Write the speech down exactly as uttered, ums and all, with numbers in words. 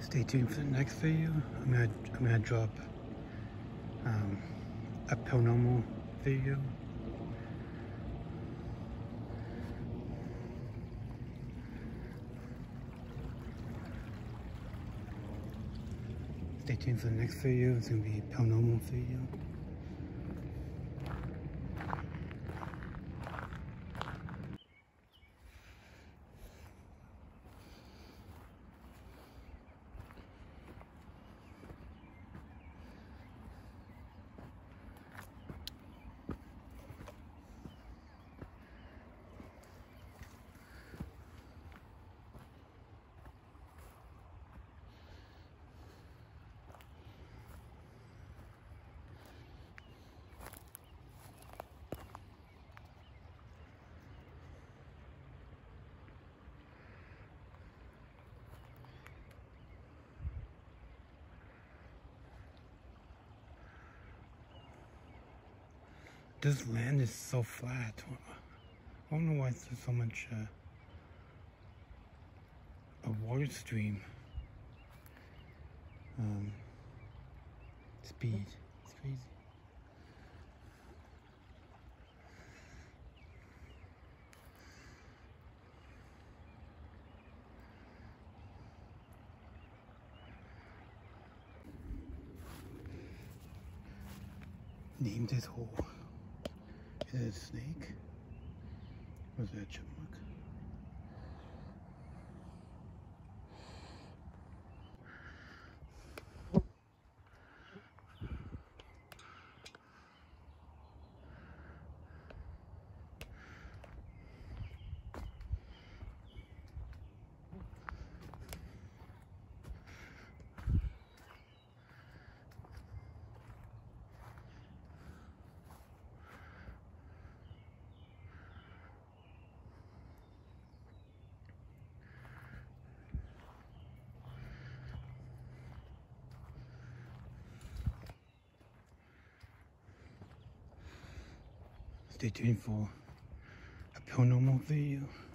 Stay tuned for the next video. I'm gonna I'm gonna drop um, a paranormal video. Stay tuned for the next video. It's gonna be a paranormal video. This land is so flat. I don't know why there's so much uh, a water stream um, speed. It's crazy. Name this hole. Is it a snake? Or is it a chipmunk? Stay tuned for a paranormal video.